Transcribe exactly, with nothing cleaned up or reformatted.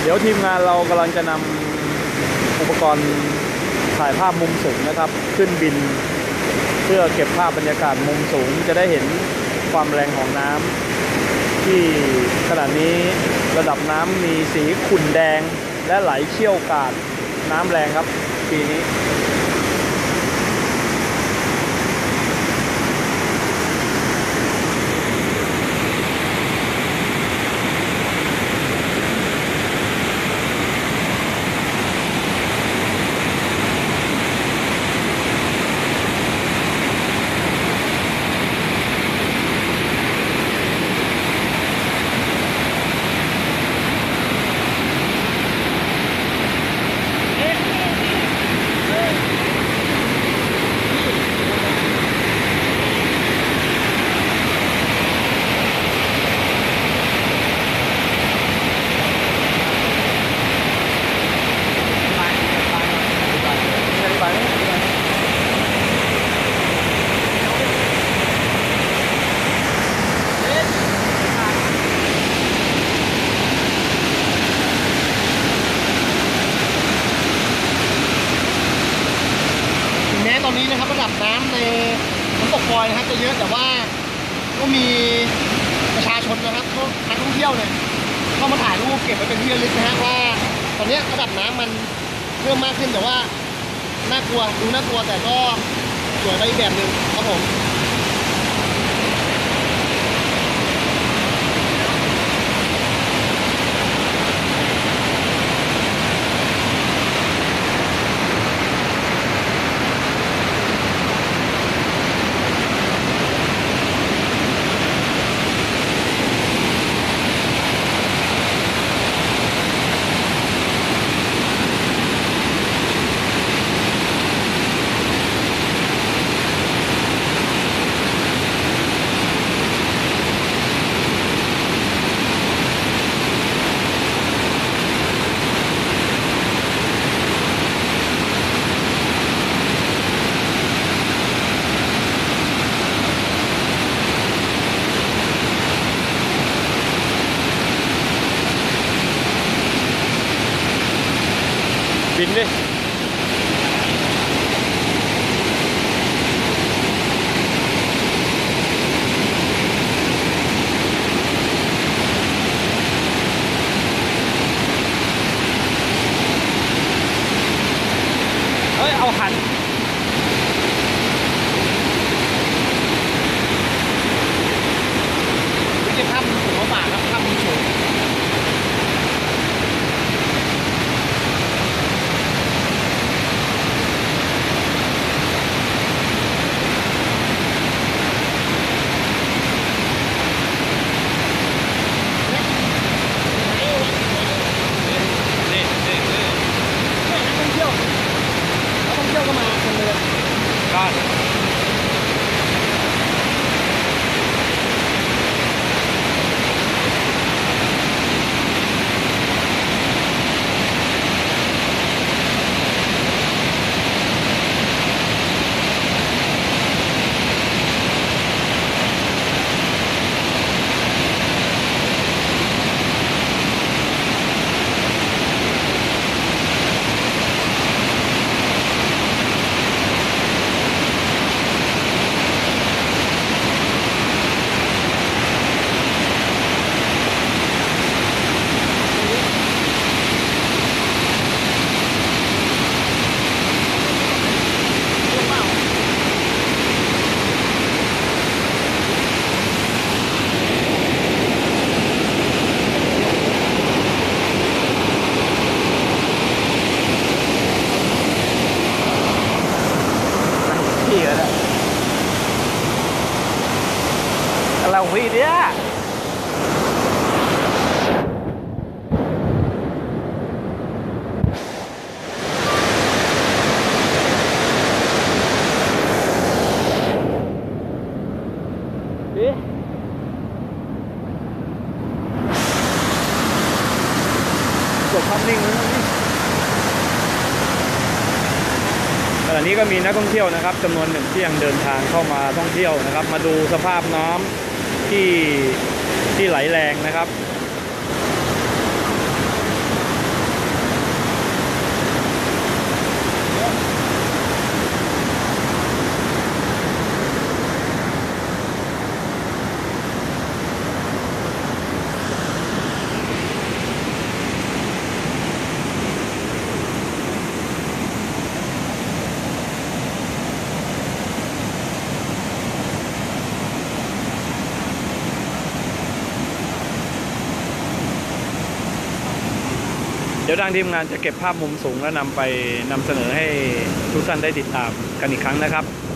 เดี๋ยวทีมงานเรากำลังจะนำอุปกรณ์ถ่ายภาพมุมสูงนะครับขึ้นบินเพื่อเก็บภาพบรรยากาศมุมสูงจะได้เห็นความแรงของน้ำที่ขณะนี้ระดับน้ำมีสีขุ่นแดงและไหลเชี่ยวกราดน้ำแรงครับปีนี้ตอนนี้นะครับระดับน้ำในน้ำตกบอยนะครับจะเยอะแต่ว่าก็มีประชาชนนะครับนักท่องเที่ยวเนี่ยเข้ามาถ่ายรูปเก็บไว้เป็นที่ระลึกนะฮะว่าตอนนี้ระดับน้ำมันเพิ่มมากขึ้นแต่ว่าน่ากลัวดูน่ากลัวแต่ก็สวยไปอีกแบบหนึ่งครับผมบินดิเฮ้ยเอาหันวิธีภาพมุมสูงมากครับภาพมุมสูงอะไรของพี่เนี่ยดิกดภาพนิ่งแล้วนี่ขณะนี้ก็มีนักท่องเที่ยวนะครับจำนวนหนึ่งที่ยังเดินทางเข้ามาท่องเที่ยวนะครับมาดูสภาพน้ำที่ที่ไหลแรงนะครับเดี๋ยวทางทีมงานจะเก็บภาพมุมสูงแล้วนำไปนำเสนอให้ทุกท่านได้ติดตามกันอีกครั้งนะครับ